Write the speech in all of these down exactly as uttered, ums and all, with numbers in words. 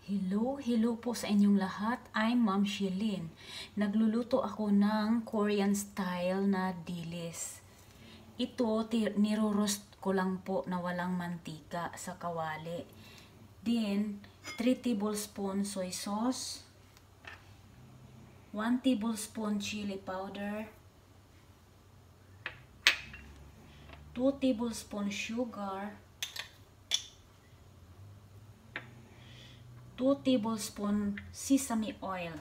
Hello, hello po sa inyong lahat. I'm Ma'am Shilin. Nagluluto ako ng Korean style na dilis. Ito, niroroast ko lang po na walang mantika sa kawali. Then, three tablespoons soy sauce, one tablespoon chili powder, two tablespoons sugar, two tablespoons sesame oil,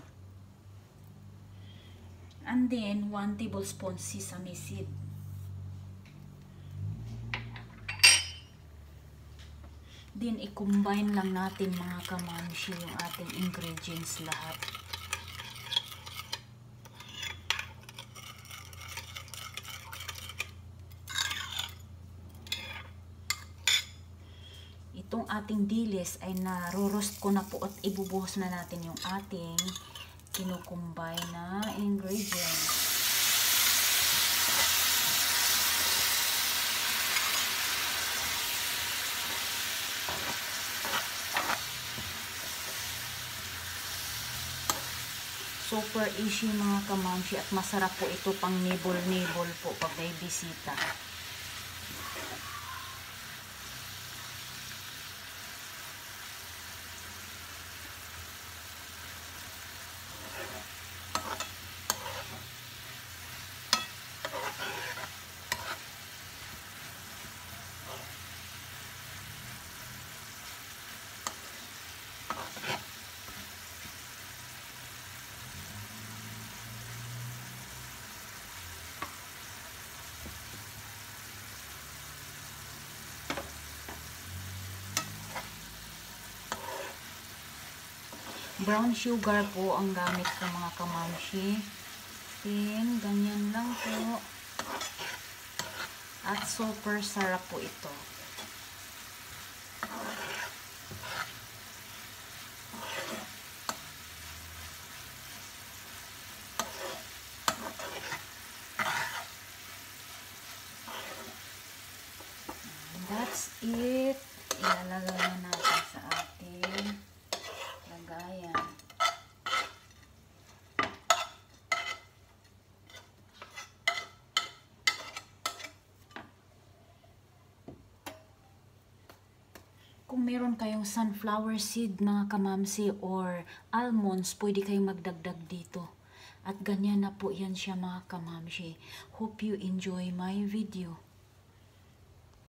and then one tablespoon sesame seed. Then i-combine lang natin mga kamamshi yung ating ingredients lahat. Itong ating dilis ay naroroast ko na po at ibubuhos na natin yung ating kinukumbine na ingredients. Super easy mga kamamshi at masarap po ito pang nibol-nibol po pag may bisita. Brown sugar po ang gamit ko mga kamamshi. Then, ganyan lang po. At super sarap po ito. And that's it. Ilalagay na natin sa ating lagayan. Kung meron kayong sunflower seed mga kamamsi or almonds, pwede kayong magdagdag dito. At ganyan na po yan siya mga kamamsi. Hope you enjoy my video.